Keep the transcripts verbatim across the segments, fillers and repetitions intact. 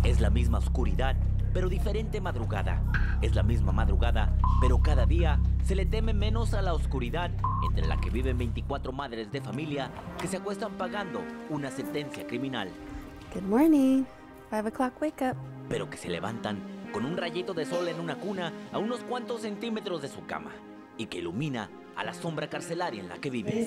Es la misma oscuridad, pero diferente madrugada. Es la misma madrugada, pero cada día se le teme menos a la oscuridad entre la que viven veinticuatro madres de familia que se acuestan pagando una sentencia criminal. Good morning. Five o'clock wake up. Pero que se levantan con un rayito de sol en una cuna a unos cuantos centímetros de su cama y que ilumina a la sombra carcelaria en la que viven.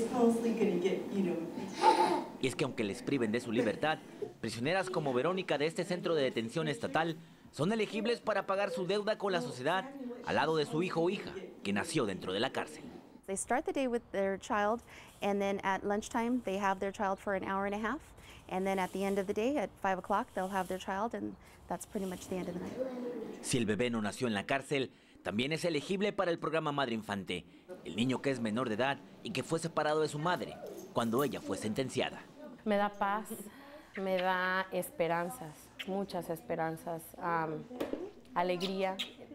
Y es que aunque les priven de su libertad, prisioneras como Verónica de este centro de detención estatal son elegibles para pagar su deuda con la sociedad al lado de su hijo o hija, que nació dentro de la cárcel. They start the day with their child, and then at lunchtime they have their child for an hour and a half, and then at the end of the day, at five o'clock, they'll have their child, and that's pretty much the end of the night. Si el bebé no nació en la cárcel, también es elegible para el programa Madre Infante, el niño que es menor de edad y que fue separado de su madre cuando ella fue sentenciada. Me da paz, me da esperanzas, muchas esperanzas, um, alegría.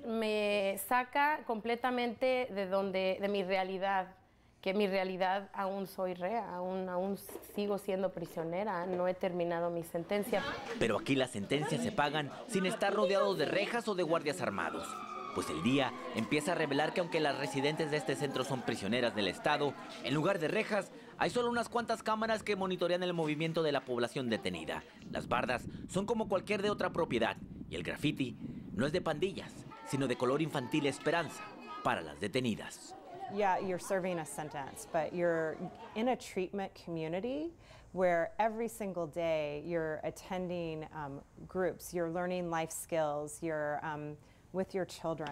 Me saca completamente de donde, de mi realidad, que mi realidad aún soy rea, aún, aún sigo siendo prisionera, no he terminado mi sentencia. Pero aquí las sentencias se pagan sin estar rodeados de rejas o de guardias armados. Pues el día empieza a revelar que aunque las residentes de este centro son prisioneras del Estado, en lugar de rejas, hay solo unas cuantas cámaras que monitorean el movimiento de la población detenida. Las bardas son como cualquier de otra propiedad y el graffiti no es de pandillas, sino de color infantil esperanza para las detenidas. Yeah, you're serving a sentence, but you're in a treatment community where every single day you're attending um, groups, you're learning life skills, you're um, with your children.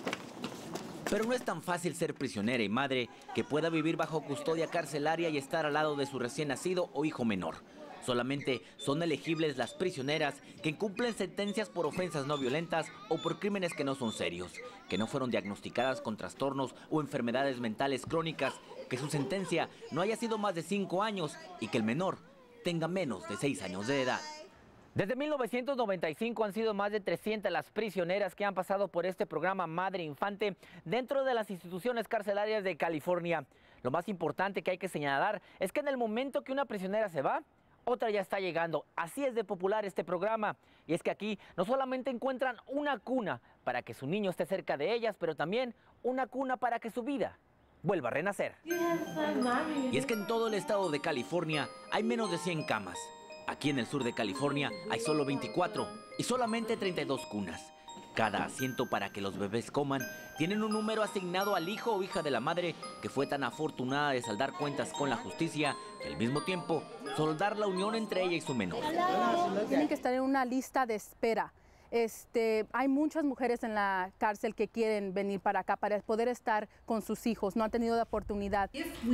Pero no es tan fácil ser prisionera y madre que pueda vivir bajo custodia carcelaria y estar al lado de su recién nacido o hijo menor. Solamente son elegibles las prisioneras que cumplen sentencias por ofensas no violentas o por crímenes que no son serios, que no fueron diagnosticadas con trastornos o enfermedades mentales crónicas, que su sentencia no haya sido más de cinco años y que el menor tenga menos de seis años de edad. Desde mil novecientos noventa y cinco han sido más de trescientas las prisioneras que han pasado por este programa Madre Infante dentro de las instituciones carcelarias de California. Lo más importante que hay que señalar es que en el momento que una prisionera se va, otra ya está llegando. Así es de popular este programa. Y es que aquí no solamente encuentran una cuna para que su niño esté cerca de ellas, pero también una cuna para que su vida vuelva a renacer. Y es que en todo el estado de California hay menos de cien camas. Aquí en el sur de California hay solo veinticuatro y solamente treinta y dos cunas. Cada asiento para que los bebés coman tienen un número asignado al hijo o hija de la madre que fue tan afortunada de saldar cuentas con la justicia y al mismo tiempo soldar la unión entre ella y su menor. Tienen que estar en una lista de espera. Este, hay muchas mujeres en la cárcel que quieren venir para acá para poder estar con sus hijos, no han tenido la oportunidad.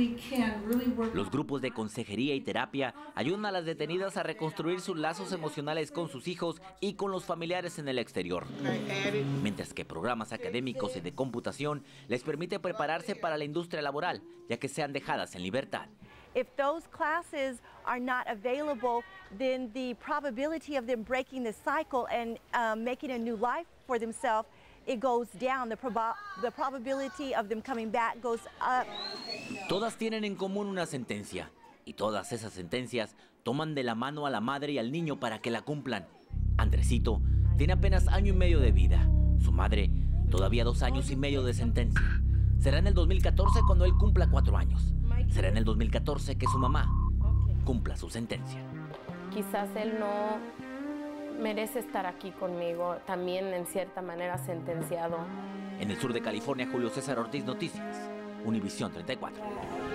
Los grupos de consejería y terapia ayudan a las detenidas a reconstruir sus lazos emocionales con sus hijos y con los familiares en el exterior, mientras que programas académicos y de computación les permite prepararse para la industria laboral, ya que sean dejadas en libertad. If those classes are not available, then the probability of them breaking the cycle and um, making a new life for themselves, it goes down. The, prob the probability of them coming back goes up. Todas tienen en común una sentencia, y todas esas sentencias toman de la mano a la madre y al niño para que la cumplan. Andresito tiene apenas año y medio de vida. Su madre, todavía dos años y medio de sentencia. Será en el dos mil catorce cuando él cumpla cuatro años. Será en el dos mil catorce que su mamá cumpla su sentencia. Quizás él no merece estar aquí conmigo, también en cierta manera sentenciado. En el sur de California, Julio César Ortiz, Noticias, Univisión treinta y cuatro.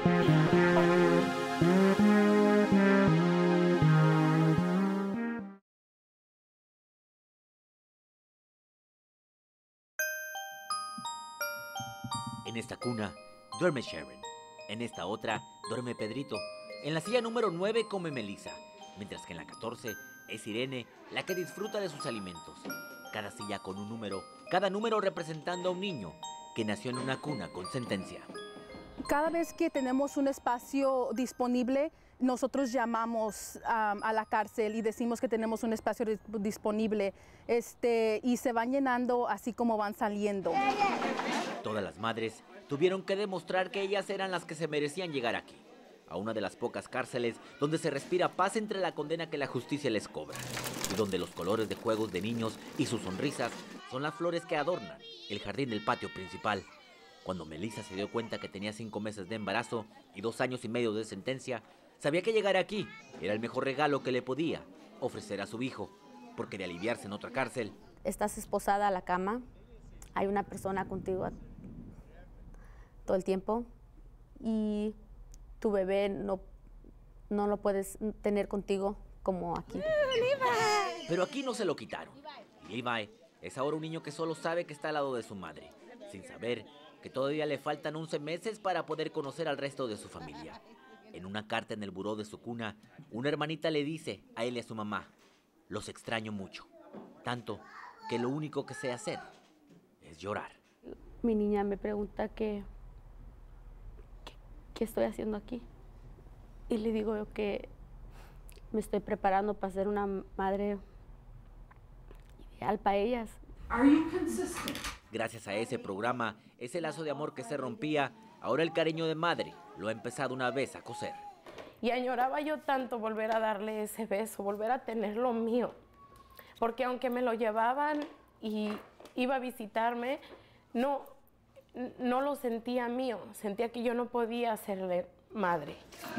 En esta cuna duerme Sharon. En esta otra duerme Pedrito. En la silla número nueve come Melissa, mientras que en la catorce es Irene la que disfruta de sus alimentos. Cada silla con un número, cada número representando a un niño que nació en una cuna con sentencia. Cada vez que tenemos un espacio disponible, nosotros llamamos um, a la cárcel y decimos que tenemos un espacio disponible este, y se van llenando así como van saliendo. Todas las madres tuvieron que demostrar que ellas eran las que se merecían llegar aquí. a una de las pocas cárceles donde se respira paz entre la condena que la justicia les cobra y donde los colores de juegos de niños y sus sonrisas son las flores que adornan el jardín del patio principal. Cuando Melissa se dio cuenta que tenía cinco meses de embarazo y dos años y medio de sentencia, sabía que llegar aquí era el mejor regalo que le podía ofrecer a su hijo, porque de aliviarse en otra cárcel... Estás esposada a la cama, hay una persona contigo todo el tiempo y tu bebé no, no lo puedes tener contigo como aquí. Pero aquí no se lo quitaron. Y Levi es ahora un niño que solo sabe que está al lado de su madre, sin saber que todavía le faltan once meses para poder conocer al resto de su familia. En una carta en el buró de su cuna, una hermanita le dice a él y a su mamá: los extraño mucho, tanto que lo único que sé hacer es llorar. Mi niña me pregunta qué, qué, qué estoy haciendo aquí. Y le digo yo que me estoy preparando para ser una madre ideal para ellas. Gracias a ese programa, ese lazo de amor que se rompía, ahora el cariño de madre lo ha empezado una vez a coser. Y añoraba yo tanto volver a darle ese beso, volver a tener lo mío. Porque aunque me lo llevaban y iba a visitarme, no, no lo sentía mío. Sentía que yo no podía serle madre.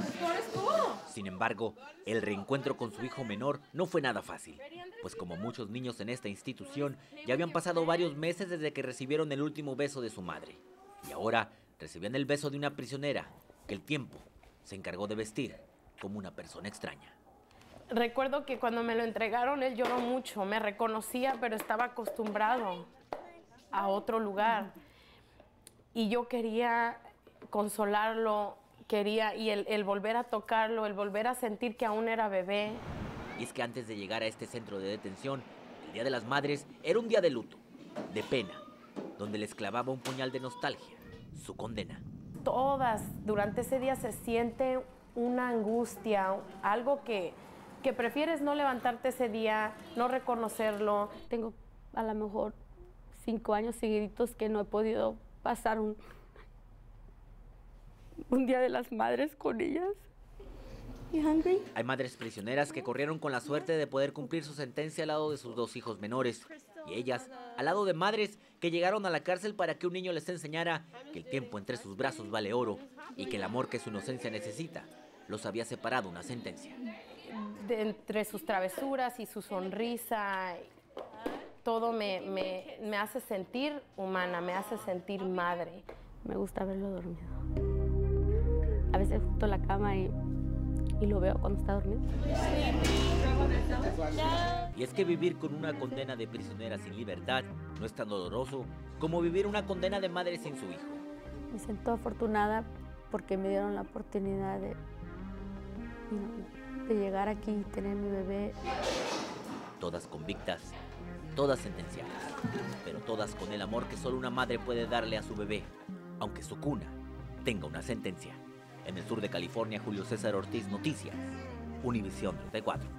Sin embargo, el reencuentro con su hijo menor no fue nada fácil, pues como muchos niños en esta institución, ya habían pasado varios meses desde que recibieron el último beso de su madre. Y ahora recibían el beso de una prisionera que el tiempo se encargó de vestir como una persona extraña. Recuerdo que cuando me lo entregaron, él lloró mucho, me reconocía, pero estaba acostumbrado a otro lugar. Y yo quería consolarlo, quería, y el, el volver a tocarlo, el volver a sentir que aún era bebé. Y es que antes de llegar a este centro de detención, el Día de las Madres era un día de luto, de pena, donde les clavaba un puñal de nostalgia, su condena. Todas, durante ese día se siente una angustia, algo que, que prefieres no levantarte ese día, no reconocerlo. Tengo a lo mejor cinco años seguiditos que no he podido pasar un, un Día de las Madres con ellas. You hungry? Hay madres prisioneras que corrieron con la suerte de poder cumplir su sentencia al lado de sus dos hijos menores. Y ellas, al lado de madres que llegaron a la cárcel para que un niño les enseñara que el tiempo entre sus brazos vale oro y que el amor que su inocencia necesita los había separado una sentencia. De entre sus travesuras y su sonrisa, todo me, me, me hace sentir humana, me hace sentir madre. Me gusta verlo dormido. A veces junto a la cama y, y lo veo cuando está dormido. Y es que vivir con una condena de prisionera sin libertad no es tan doloroso como vivir una condena de madre sin su hijo. Me siento afortunada porque me dieron la oportunidad de, de llegar aquí y tener mi bebé. Todas convictas, todas sentenciadas, pero todas con el amor que solo una madre puede darle a su bebé, aunque su cuna tenga una sentencia. En el sur de California, Julio César Ortiz, Noticias, Univisión treinta y cuatro.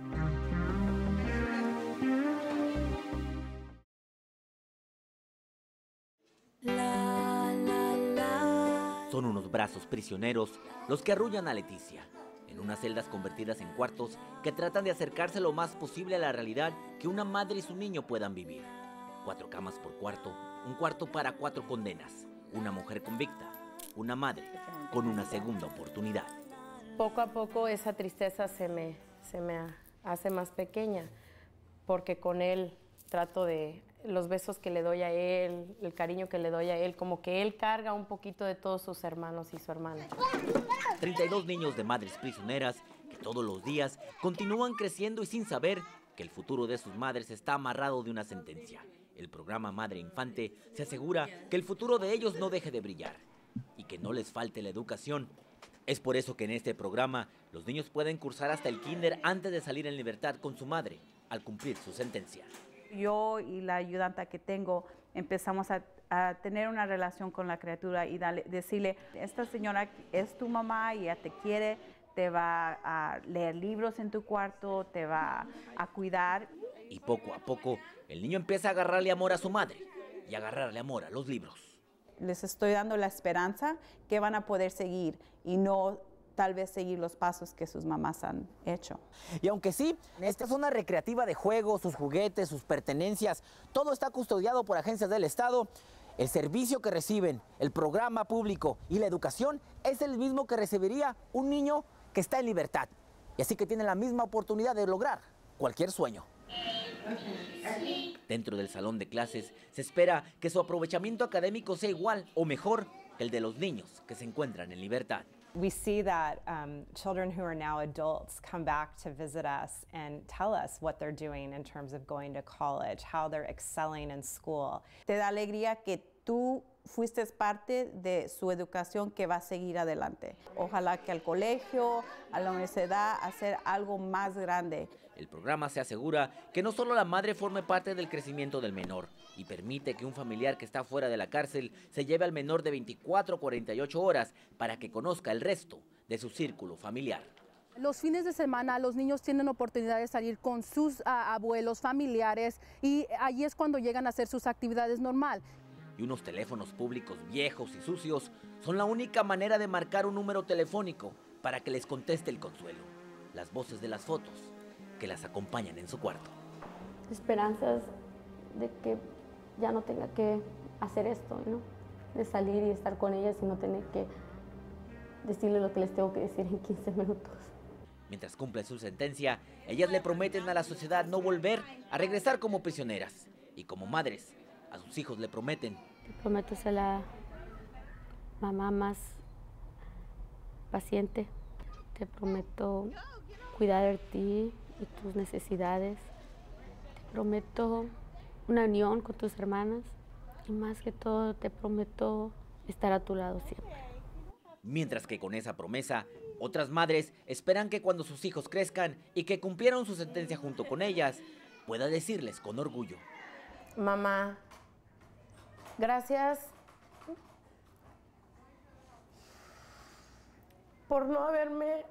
Son unos brazos prisioneros los que arrullan a Leticia, en unas celdas convertidas en cuartos que tratan de acercarse lo más posible a la realidad que una madre y su niño puedan vivir. Cuatro camas por cuarto, un cuarto para cuatro condenas, una mujer convicta, una madre con una segunda oportunidad. Poco a poco esa tristeza se me, se me hace más pequeña, porque con él trato de, los besos que le doy a él, el cariño que le doy a él, como que él carga un poquito de todos sus hermanos y su hermana. treinta y dos niños de madres prisioneras que todos los días continúan creciendo y sin saber que el futuro de sus madres está amarrado de una sentencia. El programa Madre Infante se asegura que el futuro de ellos no deje de brillar y que no les falte la educación. Es por eso que en este programa los niños pueden cursar hasta el kinder antes de salir en libertad con su madre al cumplir su sentencia. Yo y la ayudanta que tengo empezamos a, a tener una relación con la criatura y darle, decirle, esta señora es tu mamá y ella te quiere, te va a leer libros en tu cuarto, te va a cuidar. Y poco a poco el niño empieza a agarrarle amor a su madre y a agarrarle amor a los libros. Les estoy dando la esperanza que van a poder seguir y no tal vez seguir los pasos que sus mamás han hecho. Y aunque sí, esta zona recreativa de juegos, sus juguetes, sus pertenencias, todo está custodiado por agencias del Estado, el servicio que reciben, el programa público y la educación es el mismo que recibiría un niño que está en libertad. Y así que tiene la misma oportunidad de lograr cualquier sueño. Dentro del salón de clases se espera que su aprovechamiento académico sea igual o mejor que el de los niños que se encuentran en libertad. We see that um, children who are now adults come back to visit us and tell us what they're doing in terms of going to college, how they're excelling in school. Te da alegría que tú fuiste parte de su educación que va a seguir adelante. Ojalá que al colegio, a la universidad, hacer algo más grande. El programa se asegura que no solo la madre forme parte del crecimiento del menor y permite que un familiar que está fuera de la cárcel se lleve al menor de veinticuatro a cuarenta y ocho horas para que conozca el resto de su círculo familiar. Los fines de semana los niños tienen oportunidad de salir con sus a, abuelos, familiares, y ahí es cuando llegan a hacer sus actividades normal. Y unos teléfonos públicos viejos y sucios son la única manera de marcar un número telefónico para que les conteste el consuelo. Las voces de las fotos que las acompañan en su cuarto. Esperanzas de que ya no tenga que hacer esto, ¿no? De salir y estar con ellas y no tener que decirle lo que les tengo que decir en quince minutos. Mientras cumplen su sentencia, ellas le prometen a la sociedad no volver a regresar como prisioneras. Y como madres, a sus hijos le prometen. Te prometo ser la mamá más paciente. Te prometo cuidar de ti y tus necesidades. Te prometo una unión con tus hermanas. Y más que todo, te prometo estar a tu lado siempre. Mientras que con esa promesa, otras madres esperan que cuando sus hijos crezcan y que cumplieron su sentencia junto con ellas, pueda decirles con orgullo: Mamá, gracias por no haberme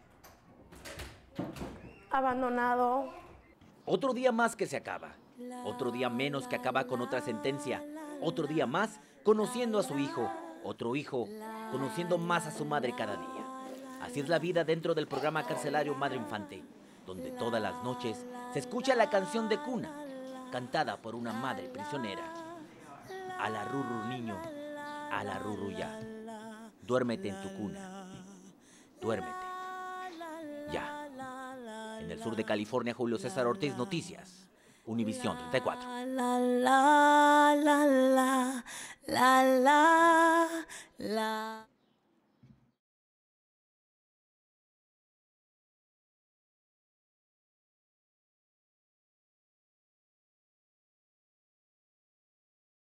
abandonado. Otro día más que se acaba, otro día menos que acaba con otra sentencia, otro día más conociendo a su hijo, otro hijo conociendo más a su madre cada día. Así es la vida dentro del programa carcelario Madre Infante, donde todas las noches se escucha la canción de cuna, cantada por una madre prisionera. A la rurru niño, a la rurru ya. Duérmete en tu cuna, duérmete ya. En el sur de California, Julio César Ortiz, Noticias, Univisión treinta y cuatro. La, la, la, la, la, la, la.